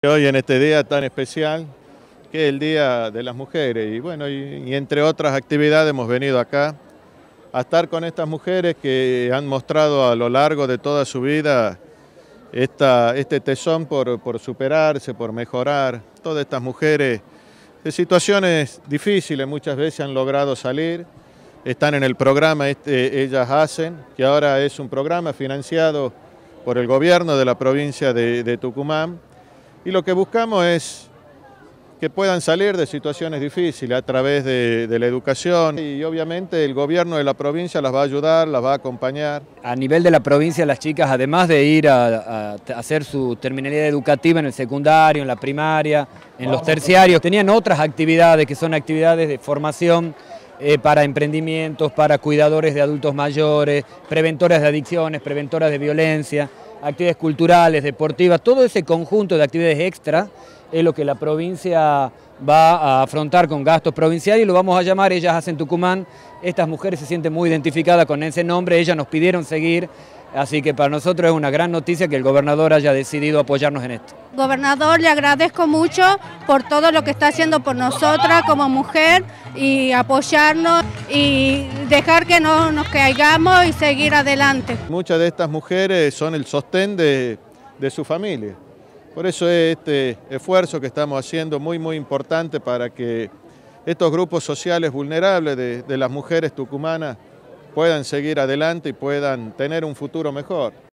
Hoy en este día tan especial, que es el Día de las Mujeres, y bueno, y entre otras actividades hemos venido acá a estar con estas mujeres que han mostrado a lo largo de toda su vida este tesón por superarse, por mejorar. Todas estas mujeres de situaciones difíciles muchas veces han logrado salir, están en el programa Ellas Hacen, que ahora es un programa financiado por el gobierno de la provincia de Tucumán. Y lo que buscamos es que puedan salir de situaciones difíciles a través de la educación y obviamente el gobierno de la provincia las va a ayudar, las va a acompañar. A nivel de la provincia, las chicas, además de ir a hacer su terminalidad educativa en el secundario, en la primaria, en los terciarios, tenían otras actividades que son actividades de formación para emprendimientos, para cuidadores de adultos mayores, preventoras de adicciones, preventoras de violencia, actividades culturales, deportivas, todo ese conjunto de actividades extra es lo que la provincia va a afrontar con gastos provinciales y lo vamos a llamar Ellas Hacen Tucumán. Estas mujeres se sienten muy identificadas con ese nombre, ellas nos pidieron seguir, así que para nosotros es una gran noticia que el gobernador haya decidido apoyarnos en esto. Gobernador, le agradezco mucho por todo lo que está haciendo por nosotras como mujer y apoyarnos y dejar que no nos caigamos y seguir adelante. Muchas de estas mujeres son el sostén de su familia. Por eso es este esfuerzo que estamos haciendo muy importante para que estos grupos sociales vulnerables de las mujeres tucumanas puedan seguir adelante y puedan tener un futuro mejor.